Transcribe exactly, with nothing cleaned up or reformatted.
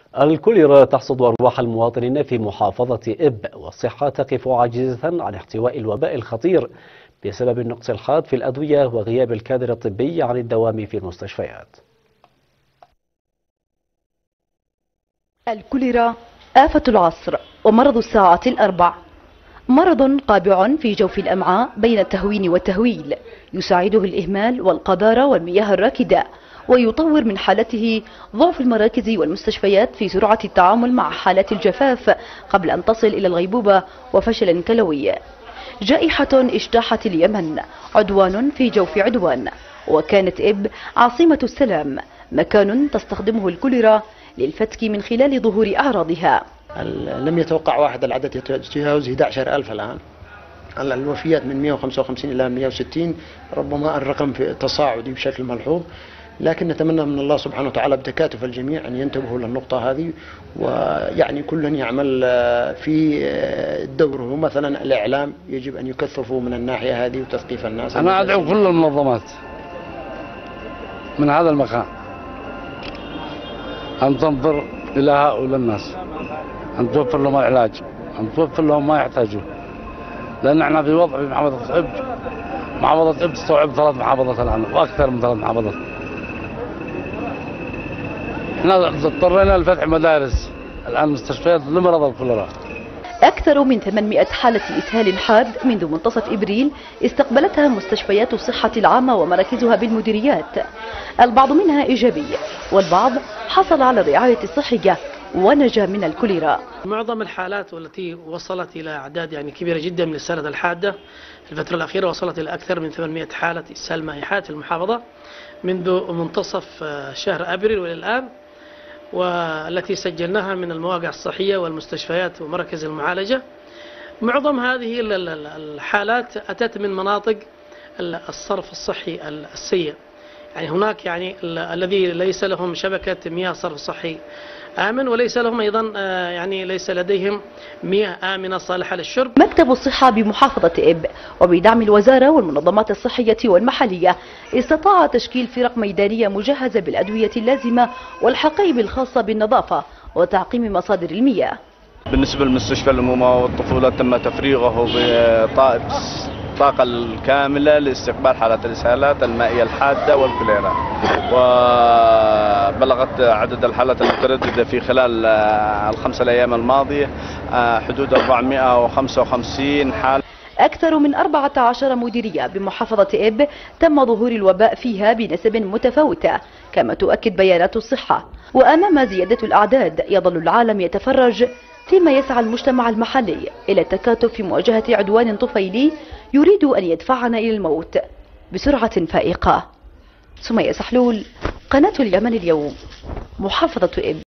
الكوليرا تحصد أرواح المواطنين في محافظة إب، والصحة تقف عاجزة عن احتواء الوباء الخطير بسبب النقص الحاد في الأدوية وغياب الكادر الطبي عن الدوام في المستشفيات. الكوليرا آفة العصر ومرض الساعة الأربع، مرض قابع في جوف الأمعاء بين التهوين والتهويل، يساعده الإهمال والقذارة والمياه الراكدة، ويطور من حالته ضعف المراكز والمستشفيات في سرعة التعامل مع حالات الجفاف قبل أن تصل إلى الغيبوبة وفشل كلوي. جائحة اجتاحت اليمن، عدوان في جوف عدوان، وكانت إب عاصمة السلام، مكان تستخدمه الكوليرا للفتك من خلال ظهور أعراضها. لم يتوقع واحد العدد يتجاوز أحد عشر ألف الآن. الوفيات من مئة وخمسة وخمسين إلى مئة وستين، ربما الرقم في تصاعدي بشكل ملحوظ، لكن نتمنى من الله سبحانه وتعالى بتكاتف الجميع أن ينتبهوا للنقطة هذه، ويعني كل يعمل في دوره. مثلا الإعلام يجب أن يكثفوا من الناحية هذه وتثقيف الناس. أنا أدعو كل المنظمات من هذا المكان أن تنظر إلى هؤلاء الناس، أن توفر لهم العلاج، أن توفر لهم ما يحتاجون، لأن احنا في وضع في محافظة إب، محافظة إب تستوعب ثلاث محافظات الآن وأكثر من ثلاث محافظات. احنا اضطرينا لفتح مدارس الآن، مستشفيات لمرضى الكوليرا. أكثر من ثمانمئة حالة إسهال حاد منذ منتصف إبريل استقبلتها مستشفيات الصحة العامة ومراكزها بالمديريات، البعض منها إيجابي والبعض حصل على الرعاية الصحية ونجا من الكوليرا. معظم الحالات والتي وصلت إلى أعداد يعني كبيرة جدا من السالة الحادة في الفترة الأخيرة، وصلت إلى أكثر من ثمانمئة حالة إسهال مائحات في المحافظة منذ منتصف شهر أبريل وإلى الآن، والتي سجلناها من المواقع الصحية والمستشفيات ومراكز المعالجة. معظم هذه الحالات أتت من مناطق الصرف الصحي السيء، يعني هناك يعني الذي ليس لهم شبكة مياه صرف صحي آمن، وليس لهم أيضا يعني ليس لديهم مياه آمنة صالحة للشرب. مكتب الصحة بمحافظة إب وبدعم الوزارة والمنظمات الصحية والمحلية استطاع تشكيل فرق ميدانية مجهزة بالأدوية اللازمة والحقائب الخاصة بالنظافة وتعقيم مصادر المياه. بالنسبة لمستشفى الأمومة والطفولة تم تفريغه بالطاقة الكاملة لاستقبال حالات الإسهالات المائية الحادة والكوليرا، وبلغت عدد الحالات المترددة في خلال الخمسة الأيام الماضية حدود أربعمئة وخمسة وخمسين حالة. أكثر من أربعة عشر مديرية بمحافظة إب تم ظهور الوباء فيها بنسب متفاوتة كما تؤكد بيانات الصحة، وأمام زيادة الأعداد يظل العالم يتفرج فيما يسعى المجتمع المحلي إلى التكاتف في مواجهة عدوان طفيلي يريد أن يدفعنا إلى الموت بسرعة فائقة. سمية سحلول، قناة اليمن اليوم، محافظة إب.